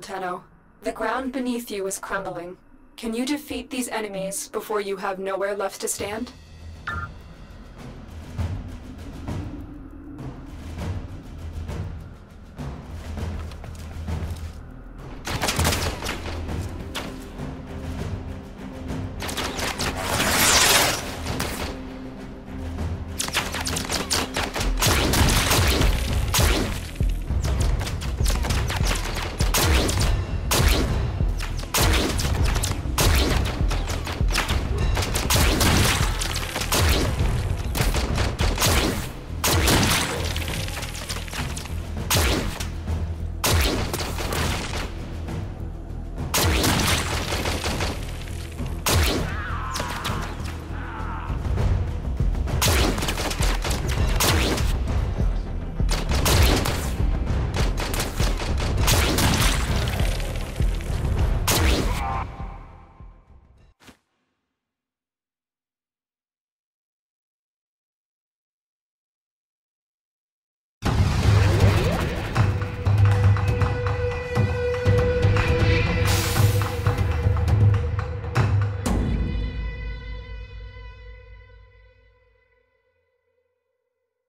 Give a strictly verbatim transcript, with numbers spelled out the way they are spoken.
Tenno. The ground beneath you is crumbling. Can you defeat these enemies before you have nowhere left to stand?